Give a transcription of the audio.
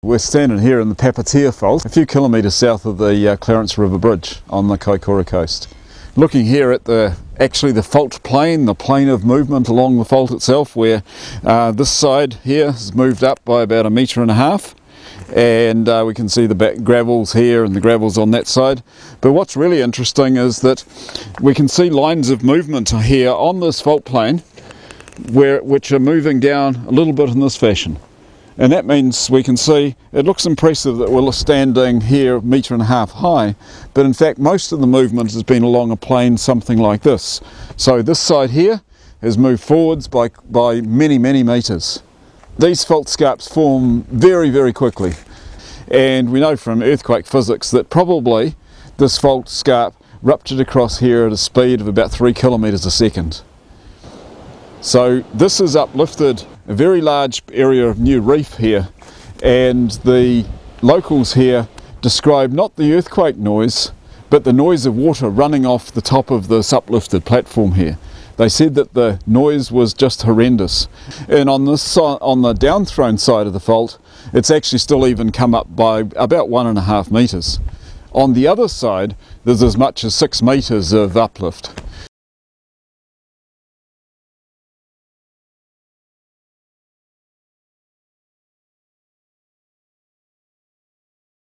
We're standing here in the Papatea fault, a few kilometres south of the Clarence River Bridge on the Kaikoura coast. Looking here at actually the fault plane, the plane of movement along the fault itself, where this side here has moved up by about 1.5 metres, and we can see the gravels here and the gravels on that side. But what's really interesting is that we can see lines of movement here on this fault plane which are moving down a little bit in this fashion. And that means we can see, it looks impressive that we're standing here 1.5 metres high, but in fact most of the movement has been along a plane something like this. So this side here has moved forwards by many metres. These fault scarps form very, very quickly, and we know from earthquake physics that probably this fault scarp ruptured across here at a speed of about 3 kilometres a second. So this has uplifted a very large area of new reef here, and the locals here describe not the earthquake noise but the noise of water running off the top of this uplifted platform here. They said that the noise was just horrendous, and on this side, on the downthrown side of the fault, it's actually still even come up by about 1.5 metres. On the other side there's as much as 6 metres of uplift.